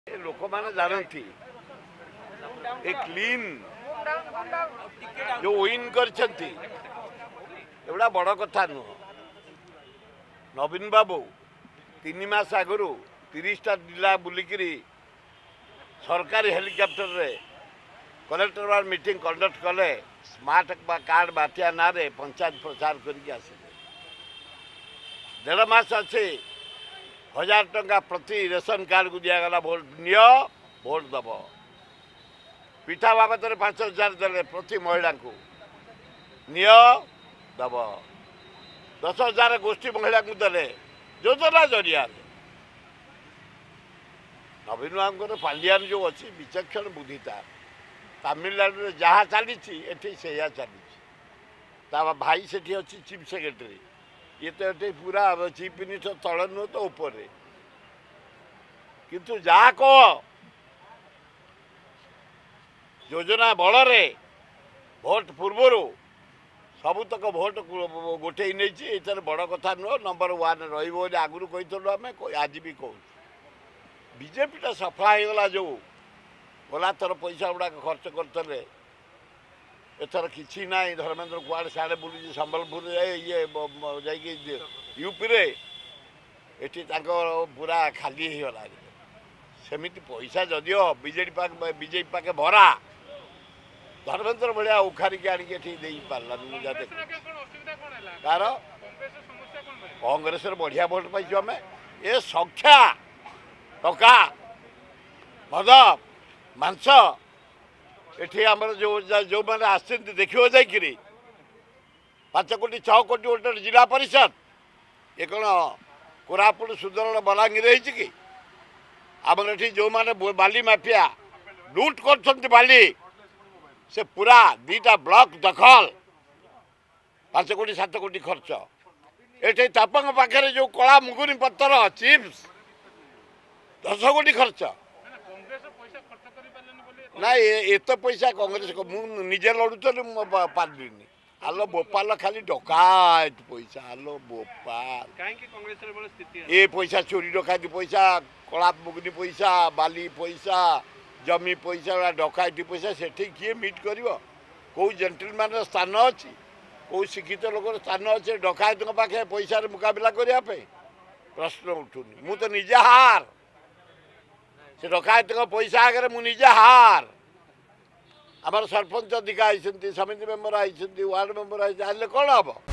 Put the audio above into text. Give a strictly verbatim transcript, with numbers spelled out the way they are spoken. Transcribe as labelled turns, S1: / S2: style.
S1: लोक मैंने जानती ए क्लीन जो विन करा बड़ कथा नुह। नवीन बाबू तीन मास आगु तीसटा जिला बुलिकी सरकारी हेलिकप्टर रे कलेक्टर वार मीटिंग कंडक्ट कले स्मार्ट कार्ड बाटिया ना रे पंचायत प्रचार करके आसिले। देढ़ मास अच्छे हजार टंका प्रति रेशन कार्ड को दिगला भोट नियो भोट दब। पिठा बाबद पांच हजार दे प्रति महिला को नियो दब। दस हजार गोष्ठी महिला को दे योजना जरिया। नवीन बाबू पांडियान जो अच्छी विचक्षण बुद्धिता तमिलनाडु जहाँ चली से चली भाई से अच्छी चीफ सेक्रेटरी ये तो ये पूरा चीफ मिनिस्टर तल नुह तो ऊपर किंतु जहाँ कह योजना बड़े भोट पूर्वर सबुतक भोट गोटे नहीं बड़ कथा नुह। नंबर वन रही आगुरी कही आम आज भी कहूँ बीजेपीटा सफा होगला जो गला थर पैसा गुड़ाक खर्च करते एथर किसी ना धर्मेंद्र कुआड़े साढ़े बुलूँ संबलपुर ये यूपी रे एटी पूरा खाली होगला सेमिति पैसा जदियो बीजेपी पाक बीजेपी पाके भरा धर्मेंद्र भाया उखारिक आनिक पार्लानी मुझे कार कांग्रेस बढ़िया भोट पाइछु आम ए संख्या टका मद मांस एठी आमर जो जो मैंने आस देखिए जाकि पांच कोटी छः कोटी गोटे जिला परिषद ये कौन कोरापुट सुदरण बलांगीर कि आमर एठी जो मैंने बाली माफिया लुट कर बाली से पूरा दीटा ब्लॉक दखल पांच कोटी सात कोटी खर्च एठी तापंग पाखे जो कला मुगुरी पत्थर चिप्स दस कोटी खर्च ना एत पैसा कांग्रेस मुझे लड़ुली पार्ली आलो भोपाल खाली डकायत पैसा आलो भोपाल ये पैसा चोरी डकायती पैसा कला मुगनी पैसा बाली पैसा जमी पैसा डकायती पैसा से किए मीट कर कौ जेंटलमैन स्थान अच्छी कौ शिक्षित लोक स्थान अच्छे डकायत पाखे पैसा मुकाबला करने प्रश्न उठुनी मु तो निजे हार से डकायत पैसा आगे मुझे हार आमर सरपंच अधिका आई समिति मेम्बर आई वार्ड मेम्बर आई कौन हम।